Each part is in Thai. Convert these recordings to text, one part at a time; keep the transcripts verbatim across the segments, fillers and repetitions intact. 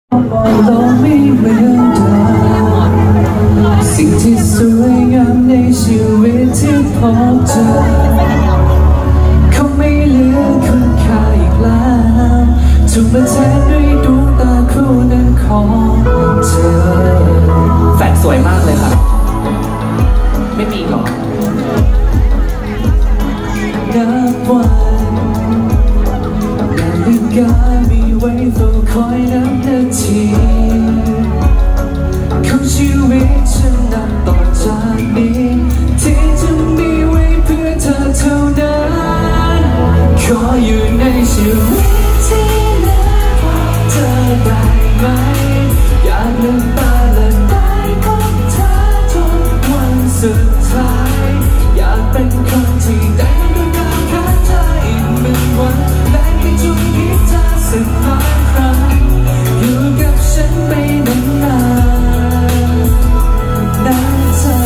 เราไม่เหมือนเดิมสิ่งที่สวยงามในชีวิตที่พบเจอเขาไม่เหลือคุณค่าอีกแล้วถูกมาแทนด้วยดวงตาคู่นั้นของเธอแฟนสวยมากเลยค่ะไม่มีหรอกนับวันนาฬิกามีไว้เฝ้าคอยนับนาทีของชีวิตฉันนับต่อจากนี้ที่จะมีไว้เพื่อเธอเท่านั้นขออยู่ในชีวิตที่เหลือเธอได้ไหมอยากลืมตาและได้พบเธอทุกวันสุดท้ายอยากเป็นคนที่ได้ดูดาวข้างเธออีกหนึ่งวันและให้จุดคิดเธอสักล้านครั้งอยู่กับฉันไปนานๆนะเธอ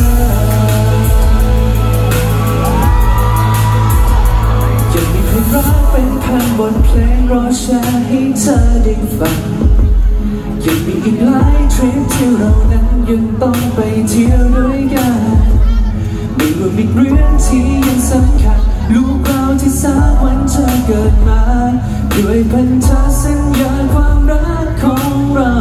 ยังมีเพลงรักเป็นพันบทเพลงรอแชร์ให้เธอได้ฟังยังมีอีกหลายทริปที่เรานั้นยังต้องไปเที่ยวด้วยกันไม่ว่ามีเรื่องที่ยังสำคัญลูกเราที่สักวันจะเกิดมาด้วยพันธสัญญาความรักของเรา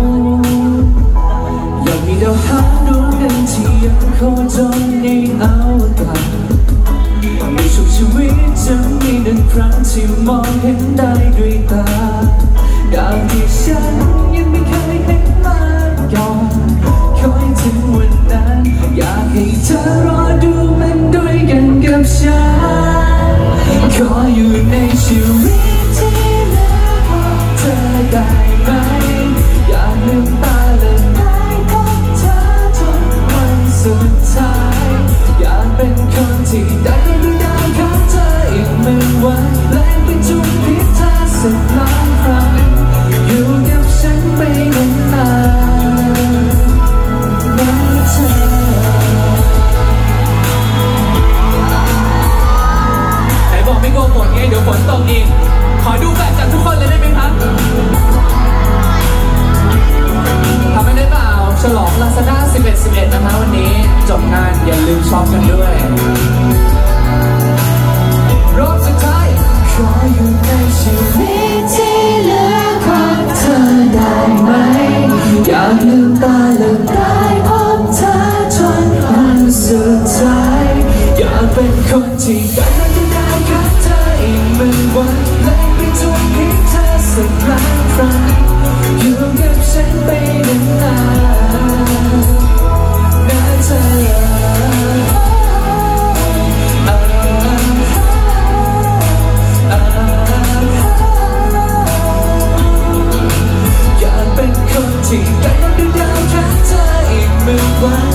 อยากมีดาวหางดวงหนึ่งที่ยังโคจรในอวกาศในช่วงชีวิตจะมีหนึ่งครั้งที่มองเห็นได้ด้วยตาดาวที่ฉันยังไม่เคยเห็นมาก่อนคอยถึงวันนั้นอยากให้เธอรอดูมันด้วยกันกับฉันขออยู่ในชีวิตที่เหลือเธอได้ไหมอยากลืมตาและได้พบเธอทุกวันสุดท้ายอยากเป็นคนที่ได้ดูดาวข้างเธออีกหนึ่งวันและไปจุดพิษเธอสักล้านครั้งอยู่กับฉันไปนานๆนะเธอไหนบอกไม่กลัวฝนไงเดี๋ยวฝนตกอีกขอดูแบบจากทุกคนเลยได้ไหมครับทำไม่ได้เปล่าฉลอง Lazada สิบเอ็ด สิบเอ็ดนะคะวันนี้จบงานอย่าลืมช็อปกันด้วยรอบสุดท้ายขออยู่ในชีวิตที่เหลือของเธอได้ไหมอยากลืมตาและได้พบเธอจนวันสุดท้ายอยากเป็นคนที่ได้ดูดาวข้างเธออีกหนึ่งวันและไปจุดพิษเธอสักล้านครั้งอยู่กับฉันไปนานๆนะเธออยากเป็นคนที่ได้ดูดาวข้างเธออีกหนึ่งวัน